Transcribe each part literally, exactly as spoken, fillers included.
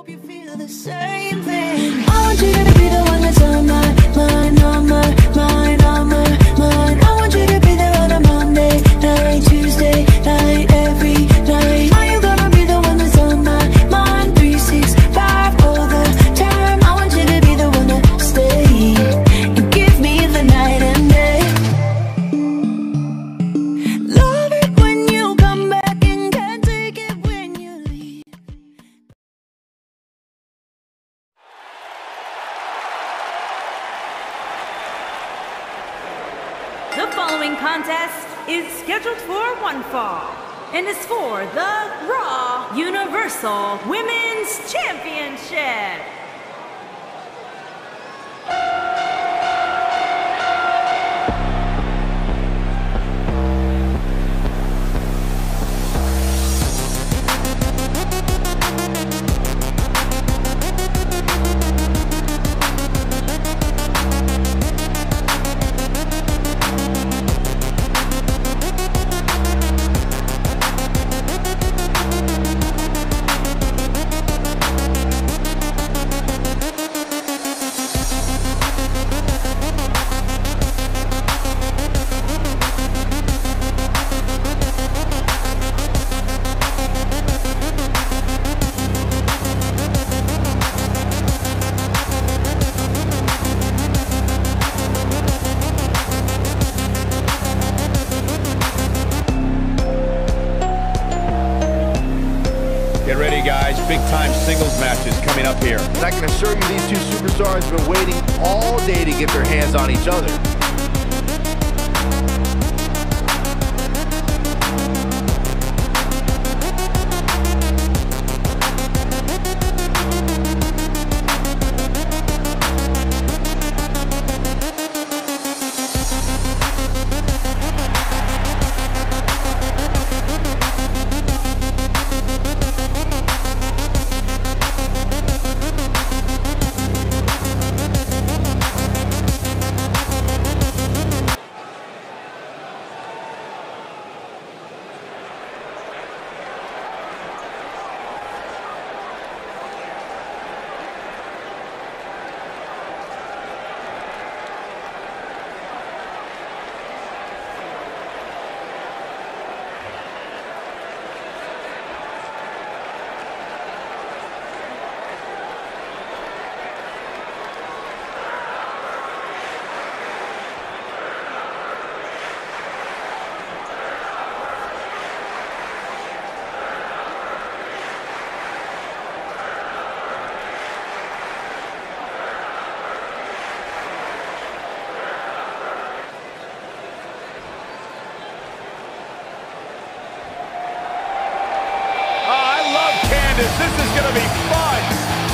hope you feel the same thing. I want you to be the one that's on my mind, on my mind, on my mind. I want you to be there on a Monday night, Tuesday night, every night. Are you gonna be the one that's on my mind, three sixty-five all the time? I want you to be the one that stay and give me the night and day. Love it when you come back and can't take it when you leave. The following contest is scheduled for one fall and is for the Raw Universal Women's Championship. Get ready, guys. Big-time singles matches coming up here. And I can assure you these two superstars have been waiting all day to get their hands on each other. This is going to be fun.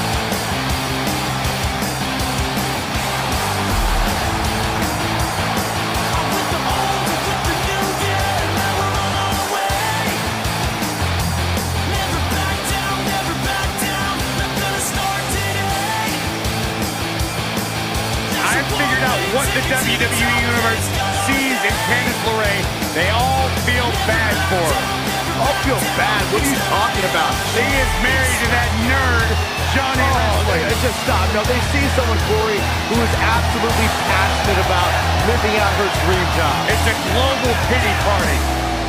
I figured out what the W W E Universe sees in Candice LeRae. They all feel bad for her. I'll feel bad. What are you talking about? She is married to that nerd, Johnny Oh, wait, just stop. No, they see someone, Corey, who is absolutely passionate about living out her dream job. It's a global pity party.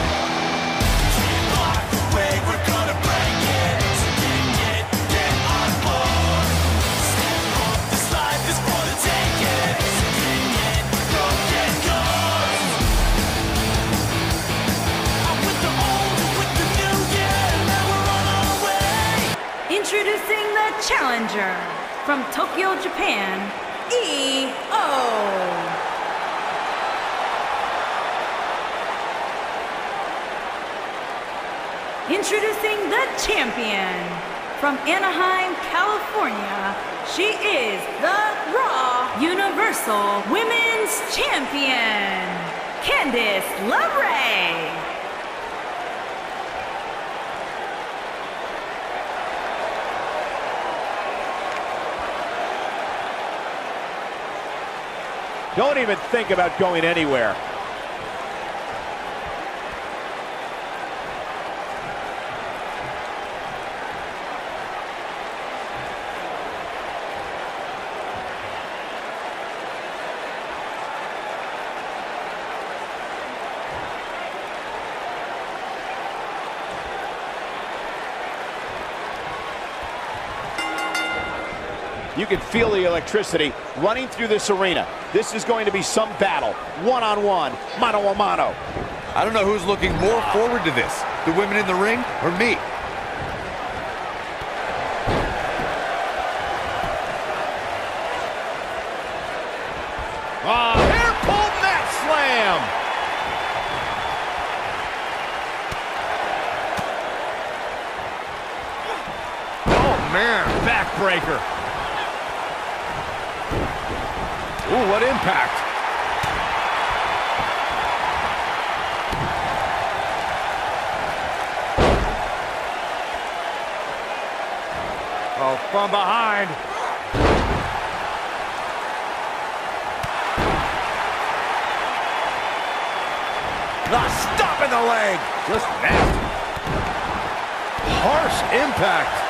Introducing the challenger from Tokyo, Japan, E O Introducing the champion from Anaheim, California, she is the Raw Universal Women's Champion, Candice LeRae. Don't even think about going anywhere. You can feel the electricity running through this arena. This is going to be some battle, one-on-one, mano-a-mano. I don't know who's looking more forward to this, the women in the ring or me. Oh, hair pulled mat slam. Oh, man, backbreaker. Ooh, what impact. Oh, from behind. Ah, stop in the leg. Just nasty. Harsh impact.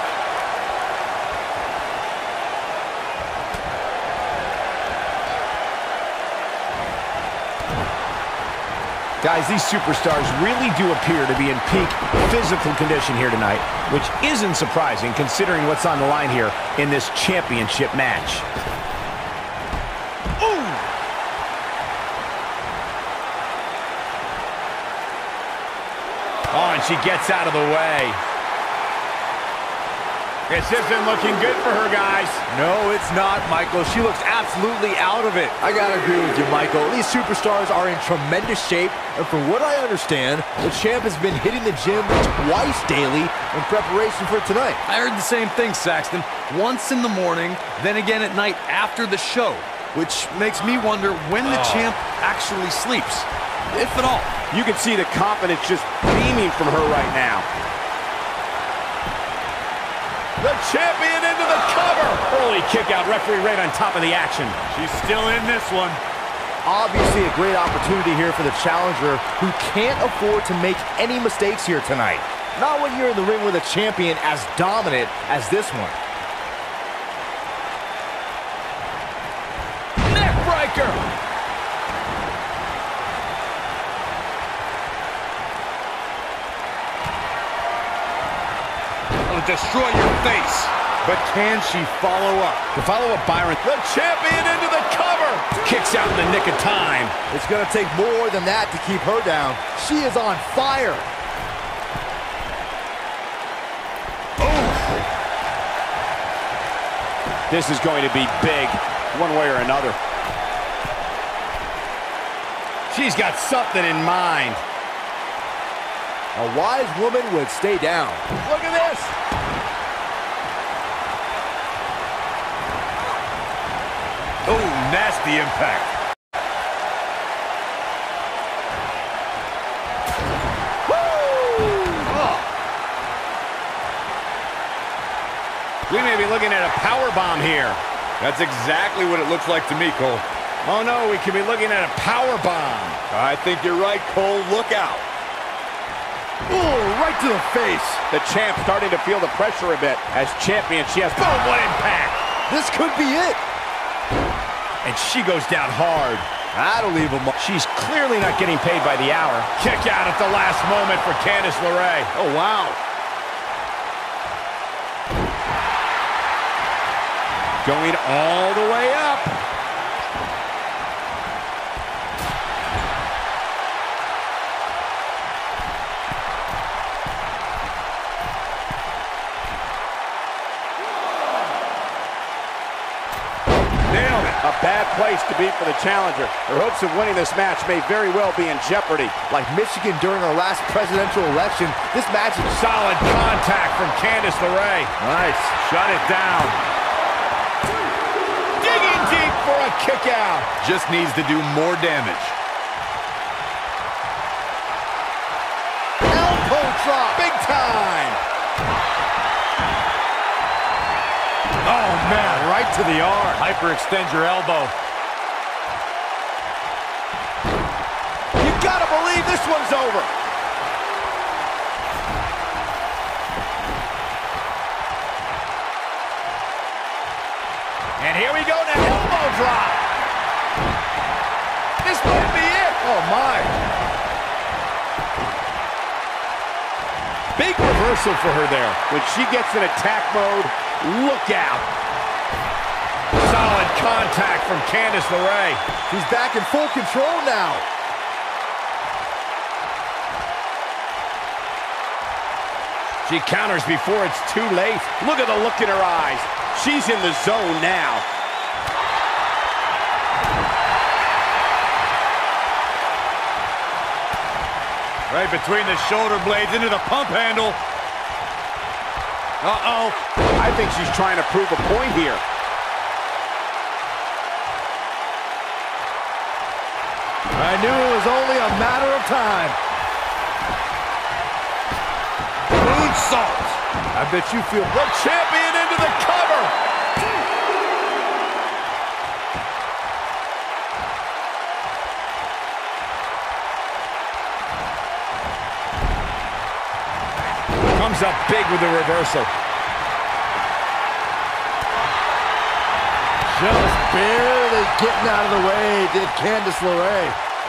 Guys, these superstars really do appear to be in peak physical condition here tonight, which isn't surprising considering what's on the line here in this championship match. Ooh! Oh, and she gets out of the way. This isn't looking good for her, guys. No, it's not, Michael. She looks absolutely out of it. I gotta agree with you, Michael. These superstars are in tremendous shape, and from what I understand, the champ has been hitting the gym twice daily in preparation for tonight. I heard the same thing, Saxton. Once in the morning, then again at night after the show, which makes me wonder when the oh. champ actually sleeps, if at all. You can see the confidence just beaming from her right now. The champion into the cover. Early kick out, referee right on top of the action. She's still in this one. Obviously a great opportunity here for the challenger who can't afford to make any mistakes here tonight. Not when you're in the ring with a champion as dominant as this one. Neck breaker. Destroy your face. But can she follow up? To follow up, Byron. The champion into the cover. Kicks out in the nick of time. It's going to take more than that to keep her down. She is on fire. Oh. This is going to be big, one way or another. She's got something in mind. A wise woman would stay down. Look at this. Oh, nasty impact. Woo! Oh. We may be looking at a power bomb here. That's exactly what it looks like to me, Cole. Oh no, we could be looking at a power bomb. I think you're right, Cole. Look out. Ooh, right to the face. The champ starting to feel the pressure a bit. As champion, she has boom, what impact. This could be it. And she goes down hard. That'll leave him. She's clearly not getting paid by the hour. Kick out at the last moment for Candice LeRae. Oh, wow. Going all the way up. A bad place to be for the challenger. Her hopes of winning this match may very well be in jeopardy. Like Michigan during our last presidential election, this match is solid contact from Candice LeRae. Nice. Shut it down. Digging deep for a kick out. Just needs to do more damage. Elbow drop. Big time. Oh, man, right to the arm. Hyperextend your elbow. You gotta believe this one's over. And here we go, now elbow drop. This might be it. Oh, my. Big reversal for her there. When she gets in attack mode, look out. Solid contact from Candice LeRae. She's back in full control now. She counters before it's too late. Look at the look in her eyes. She's in the zone now. Right between the shoulder blades into the pump handle. Uh-oh. I think she's trying to prove a point here. I knew it was only a matter of time. Moonsault. I bet you feel the champion into the cover. Comes up big with the reversal. Just barely getting out of the way did Candice LeRae.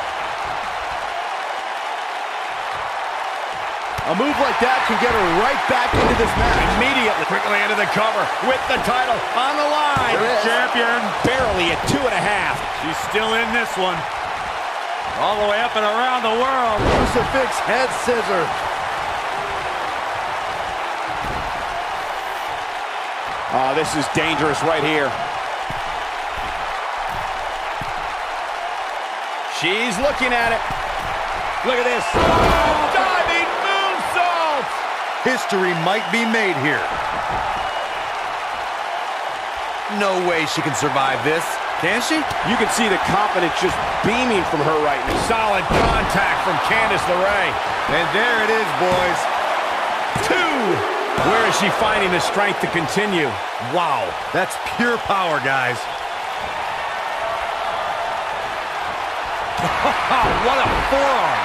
A move like that can get her right back into this match. Immediately, quickly into the cover with the title on the line. Champion. Barely at two and a half. She's still in this one. All the way up and around the world. Crucifix head scissor. Oh, this is dangerous right here. She's looking at it. Look at this. Oh, diving moonsault. History might be made here. No way she can survive this. Can she? You can see the confidence just beaming from her right now. Solid contact from Candice LeRae. And there it is, boys. Two. Where is she finding the strength to continue? Wow, that's pure power, guys. What a forearm.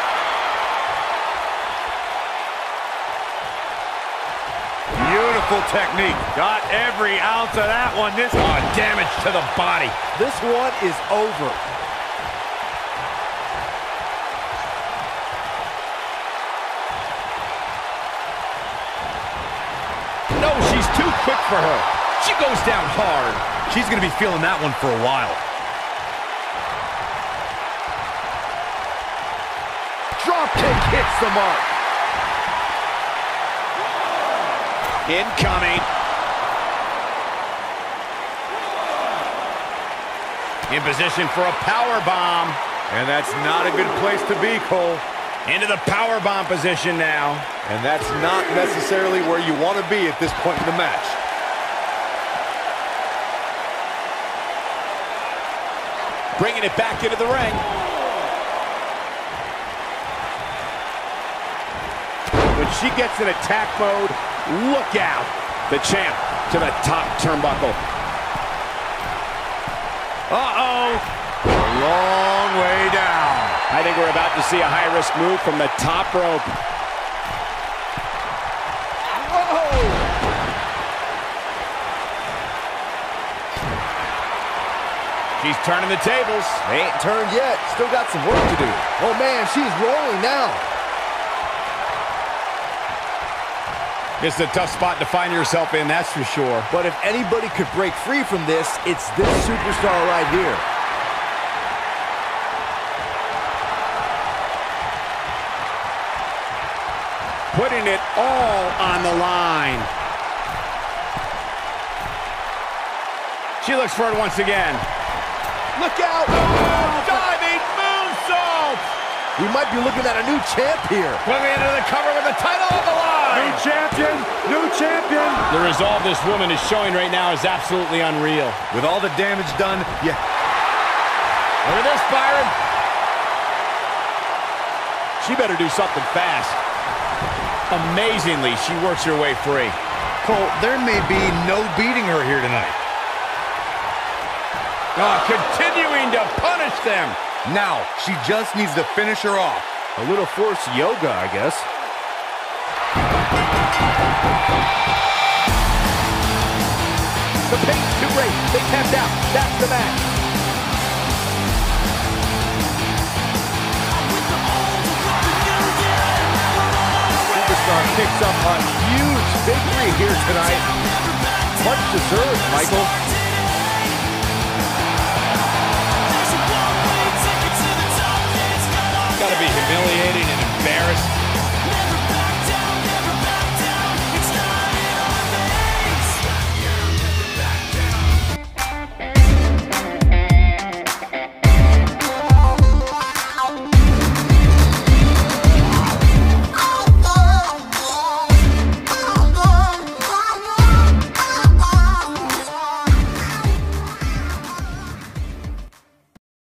Beautiful technique. Got every ounce of that one. This Oh, damage to the body. This one is over. No, she's too quick for her. She goes down hard. She's going to be feeling that one for a while. Drop kick hits the mark. Incoming. In position for a power bomb. And that's not a good place to be, Cole. Into the power bomb position now. And that's not necessarily where you want to be at this point in the match. Bringing it back into the ring. When she gets in attack mode, look out. The champ to the top turnbuckle. Uh-oh. A long way down. I think we're about to see a high-risk move from the top rope. Whoa! She's turning the tables. They ain't turned yet. Still got some work to do. Oh, man, she's rolling now. This is a tough spot to find yourself in, that's for sure. But if anybody could break free from this, it's this superstar right here. Putting it all on the line. She looks for it once again. Look out! Oh, diving moonsault! We might be looking at a new champ here. Moving into the cover with the title on the line. New champion, new champion. The resolve this woman is showing right now is absolutely unreal. With all the damage done, yeah. Look at this, Byron. She better do something fast. Amazingly, she works her way free. Cole, there may be no beating her here tonight. Oh, continuing to punish them. Now, she just needs to finish her off. A little forced yoga, I guess. The pace too great. They tapped out. That's the match. Superstar picks up a huge victory here tonight. Much deserved, Michael.